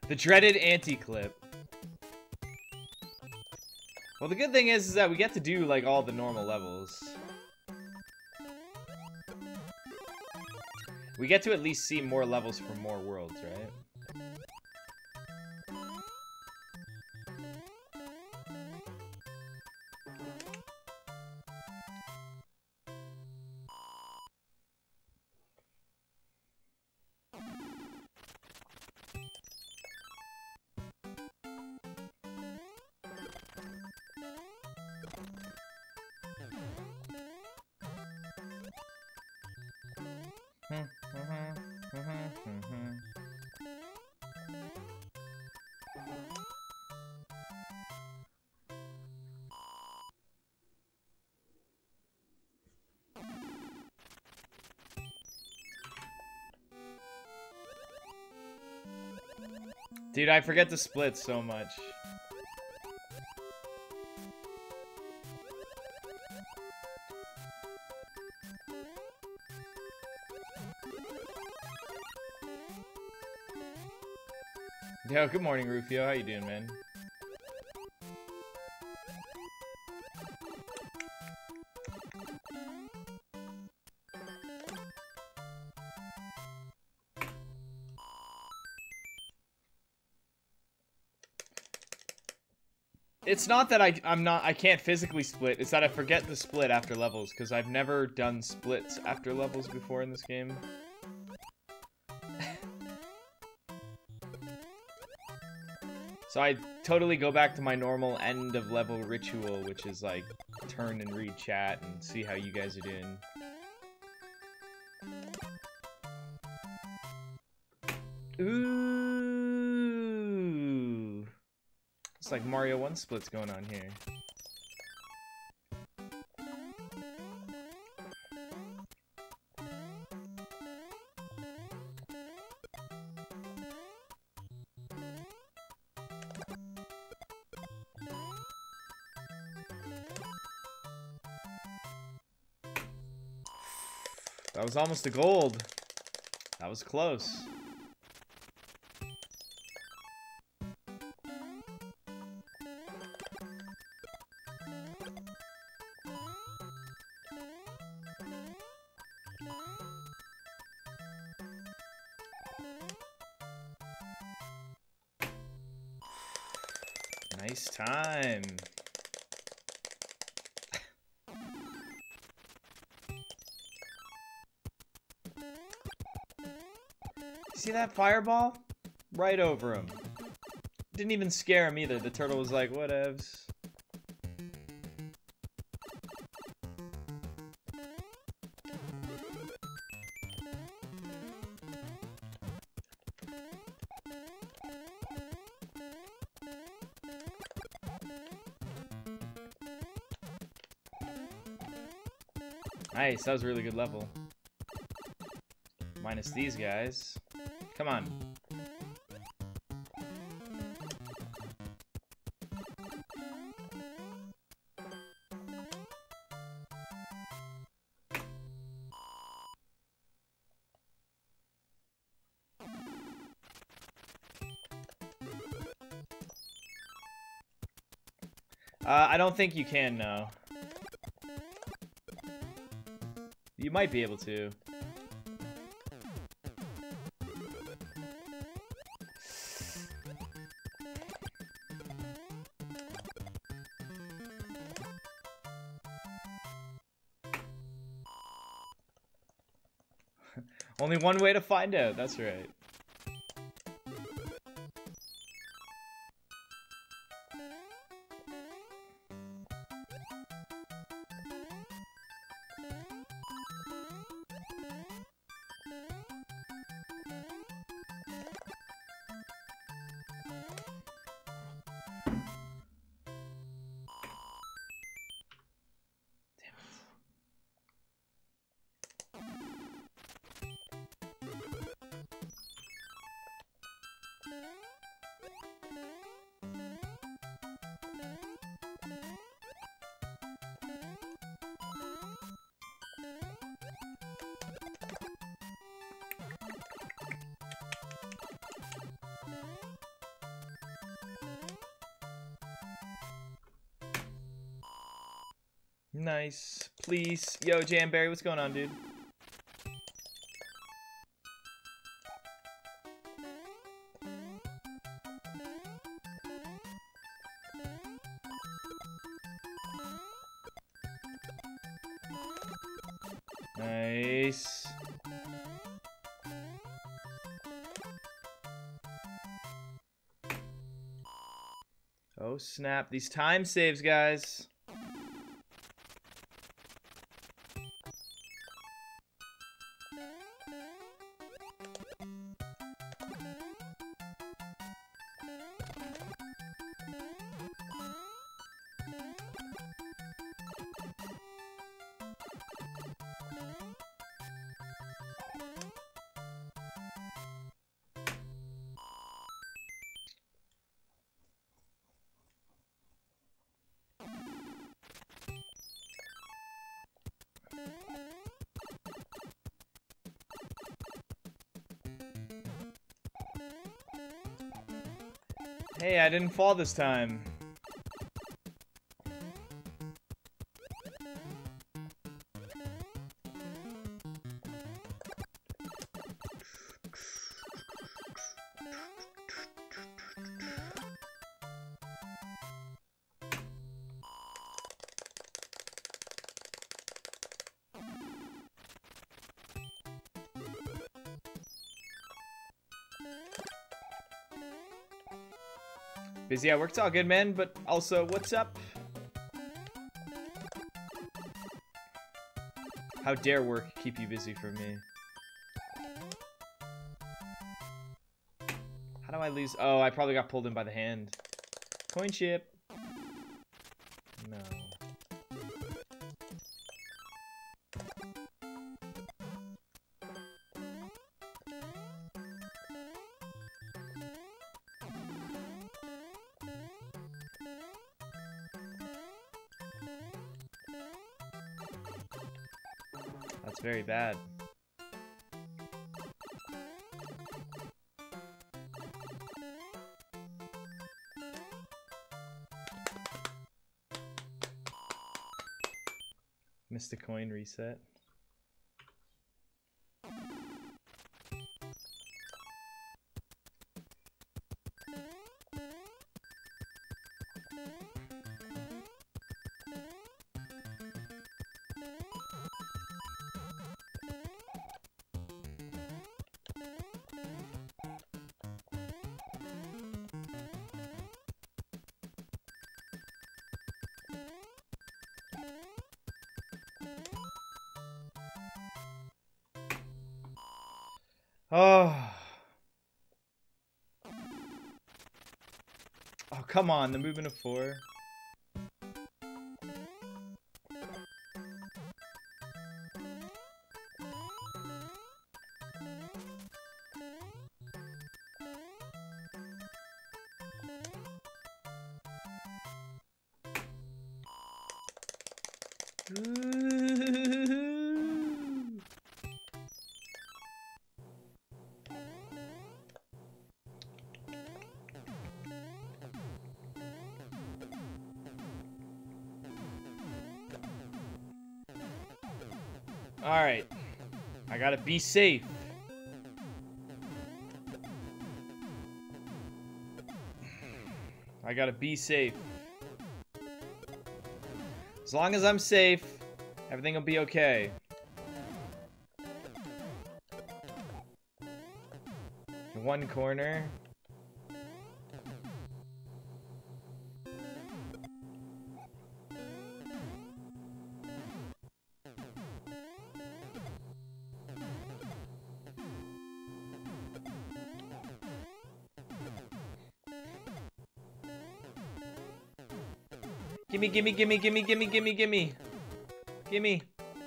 The dreaded anti-clip. Well, the good thing is that we get to do, like, all the normal levels. We get to at least see more levels for more worlds, right? Dude, I forget to split so much. Yo, good morning, Rufio. How you doing, man? It's not that I can't physically split, it's that I forget to split after levels, because I've never done splits after levels before in this game. So I totally go back to my normal end of level ritual, which is like turn and read chat and see how you guys are doing. Ooh. It's like Mario 1 splits going on here. That was almost a gold. That was close. Nice time. See that fireball? Right over him. Didn't even scare him either. The turtle was like, whatevs. Nice, that was a really good level. Minus these guys. Come on. I don't think you can, no. You might be able to. Only one way to find out, that's right. Nice. Please. Yo, Jamberry, what's going on, dude? Nice. Oh, snap. These time saves, guys. Hey, I didn't fall this time. Busy at work's all good, man, but also, what's up? How dare work keep you busy for me? How do I lose? Oh, I probably got pulled in by the hand. Coin chip. No. That's very bad. Missed a coin reset. Oh. Oh, come on, the movement of 4. Alright. I gotta be safe. I gotta be safe. As long as I'm safe, everything will be okay. One corner. Gimme, gimme, gimme, gimme, gimme, gimme, gimme. Gimme.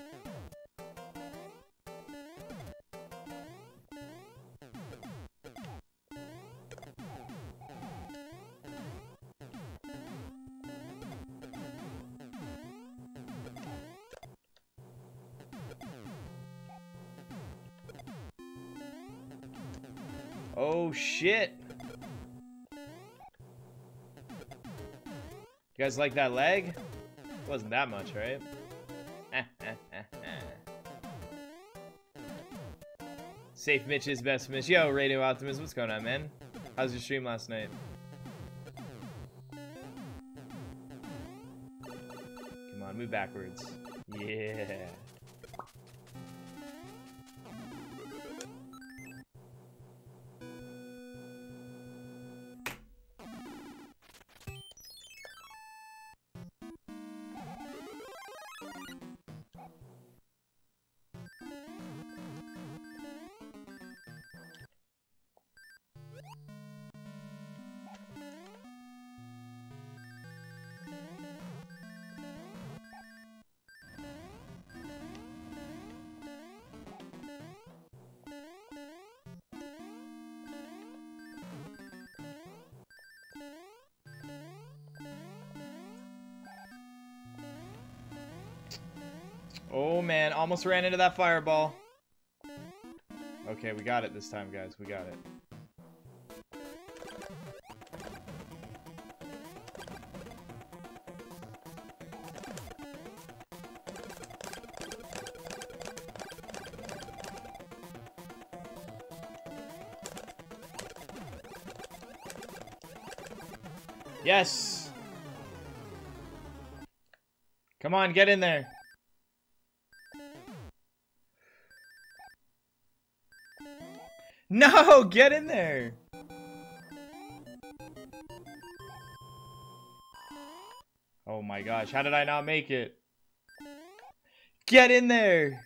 Oh, shit. You guys like that leg? Wasn't that much, right? Safe Mitch is best Mitch. Yo, Radio Optimus, what's going on, man? How's your stream last night? Come on, move backwards. Yeah. Oh man, almost ran into that fireball. Okay, we got it this time, guys. We got it. Yes! Come on, get in there. No, get in there. Oh my gosh, how did I not make it? Get in there.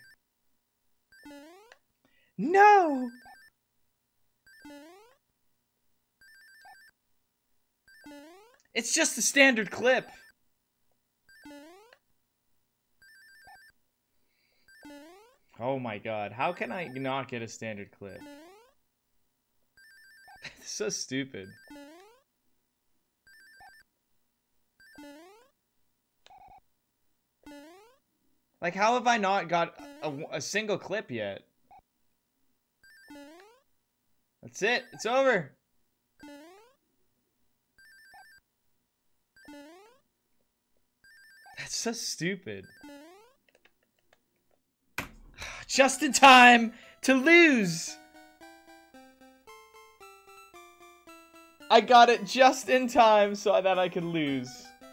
No. It's just a standard clip. Oh my god, how can I not get a standard clip? It's so stupid. Like, how have I not got a single clip yet? That's it. It's over. That's so stupid. Just in time to lose. I got it just in time so that I could lose.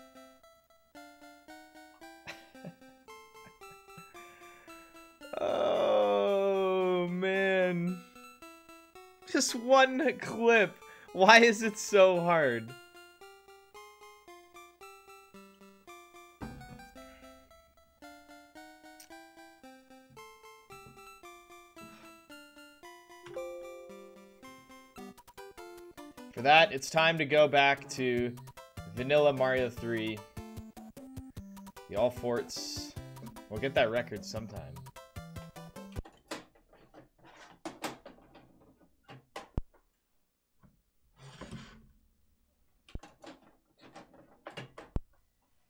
Oh, man. Just one clip. Why is it so hard? For that, it's time to go back to Vanilla Mario 3. The All Forts. We'll get that record sometime.